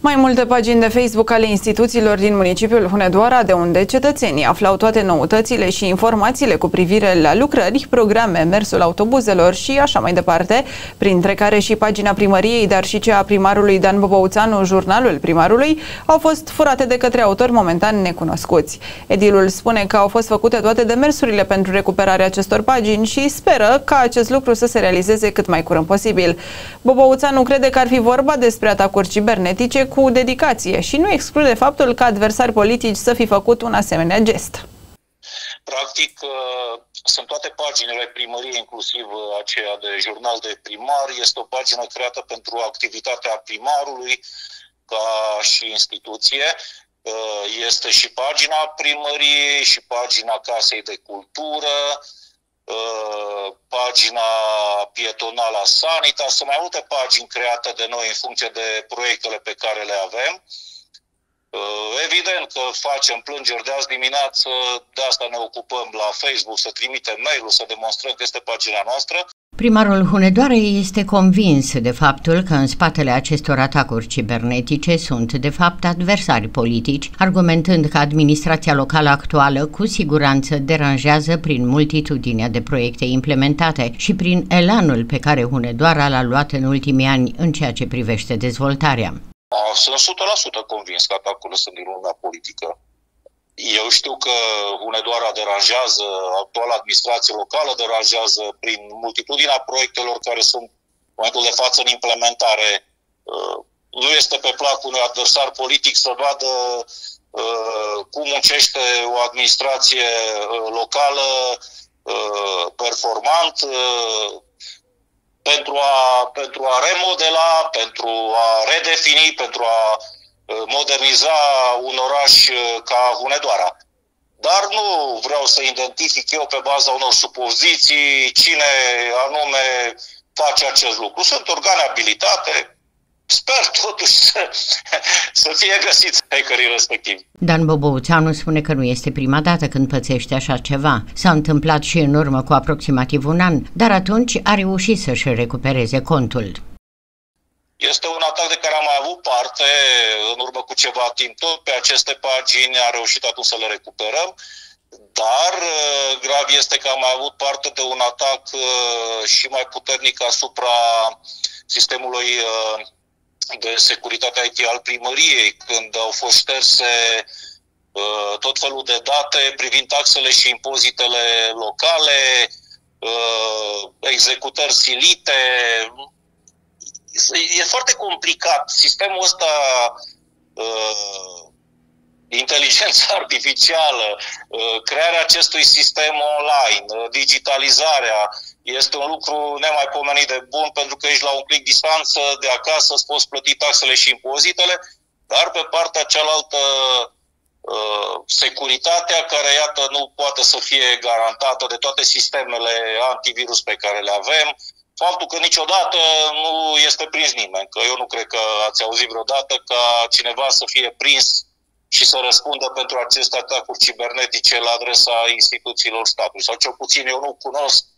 Mai multe pagini de Facebook ale instituțiilor din municipiul Hunedoara, de unde cetățenii aflau toate noutățile și informațiile cu privire la lucrări, programe, mersul autobuzelor și așa mai departe, printre care și pagina primăriei, dar și cea a primarului Dan Bobouțanu, jurnalul primarului, au fost furate de către autori momentan necunoscuți. Edilul spune că au fost făcute toate demersurile pentru recuperarea acestor pagini și speră ca acest lucru să se realizeze cât mai curând posibil. Bobouțanu crede că ar fi vorba despre atacuri cibernetice cu dedicație și nu exclude faptul că adversari politici să fi făcut un asemenea gest. Practic, sunt toate paginile primăriei, inclusiv aceea de jurnal de primar. Este o pagină creată pentru activitatea primarului ca și instituție. Este și pagina primăriei și pagina Casei de Cultură, pagina pietonală a Sanitas. Sunt mai multe pagini create de noi în funcție de proiectele pe care le avem. Evident că facem plângeri de azi dimineață, de asta ne ocupăm la Facebook, să trimitem mail-ul, să demonstrăm că este pagina noastră. Primarul Hunedoarei este convins de faptul că în spatele acestor atacuri cibernetice sunt de fapt adversari politici, argumentând că administrația locală actuală cu siguranță deranjează prin multitudinea de proiecte implementate și prin elanul pe care Hunedoara l-a luat în ultimii ani în ceea ce privește dezvoltarea. Sunt 100% convins că atacurile sunt din lumea politică. Eu știu că Hunedoara deranjează, actuala administrație locală deranjează prin multitudinea proiectelor care sunt în momentul de față în implementare. Nu este pe placul unui adversar politic să vadă cum muncește o administrație locală performant pentru a remodela, pentru a redefini, pentru a moderniza un oraș ca Hunedoara. Dar nu vreau să identific eu pe baza unor supoziții cine anume face acest lucru. Sunt organe abilitate. Sper totuși să fie găsiți hackerii respectivi. Dan Bobouțanu spune că nu este prima dată când pățește așa ceva. S-a întâmplat și în urmă cu aproximativ un an, dar atunci a reușit să-și recupereze contul. Este un atac de care am mai avut parte în urmă cu ceva timp. Tot pe aceste pagini am reușit atunci să le recuperăm, dar grav este că am mai avut parte de un atac și mai puternic asupra sistemului de securitate IT al primăriei, când au fost șterse tot felul de date privind taxele și impozitele locale, executări silite. E foarte complicat. Sistemul ăsta, inteligența artificială, crearea acestui sistem online, digitalizarea, este un lucru nemaipomenit de bun, pentru că ești la un clic distanță de acasă, îți poți plăti taxele și impozitele, dar pe partea cealaltă securitatea care, iată, nu poate să fie garantată de toate sistemele antivirus pe care le avem. Faptul că niciodată nu este prins nimeni, că eu nu cred că ați auzit vreodată ca cineva să fie prins și să răspundă pentru aceste atacuri cibernetice la adresa instituțiilor statului. Sau cel puțin eu nu cunosc